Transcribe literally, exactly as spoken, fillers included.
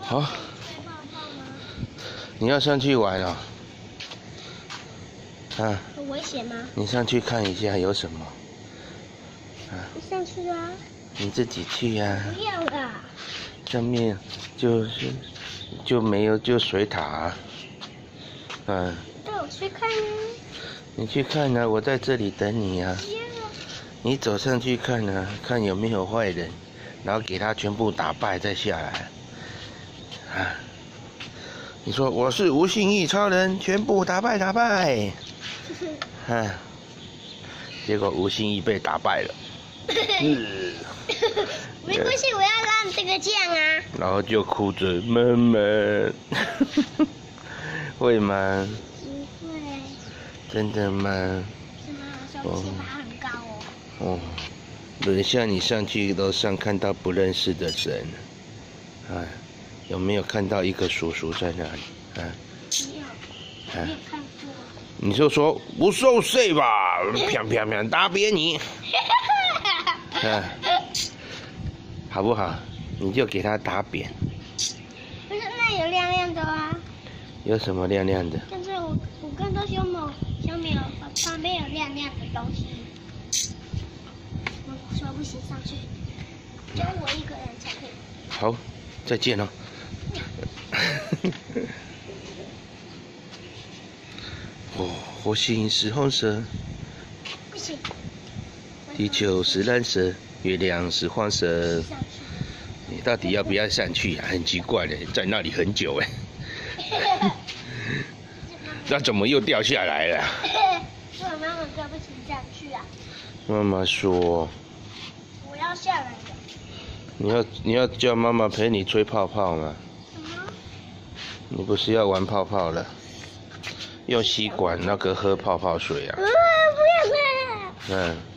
好，你要上去玩啊？啊？ 很危险吗？ 你上去看一下有什么？啊？ 上去啊？ 你自己去呀、啊。 不要啦。 上面就是就没有就水塔、啊。嗯。 带我去看啊。 你去看啊，我在这里等你啊。你走上去看啊，看有没有坏人，然后给他全部打败再下来。啊！你说我是无信义超人，全部打败打败。啊！结果无信义被打败了。嗯、 没关系，我要让这个酱啊。 然后就哭着妈妈。会吗？ 不会。 真的吗？ 是吗？小尾巴很高哦。 哦。等一下你上去楼上看到不认识的人，啊，有没有看到一个叔叔在那里？啊？ 没有，没有看过。 你就说不受罪吧，啪啪啪打扁你，啊，好不好？你就给他打扁。 不是，那有亮亮的啊。 有什么亮亮的？ 但是我我看到小某小淼旁边有亮亮的东西。我说不行，上去，只有我一个人才可以。 好，再见哦。哦，火星是红色， 不行。 地球是蓝色，月亮是黄色。你到底要不要上去啊？很奇怪的，在那里很久哎。那怎么又掉下来了？ 是我妈妈说不行上去啊。 妈妈说。 我要下来的。 你要你要叫妈妈陪你吹泡泡吗？ 什么？ 你不是要玩泡泡了？用吸管那个喝泡泡水啊？ 啊，不要了。 嗯。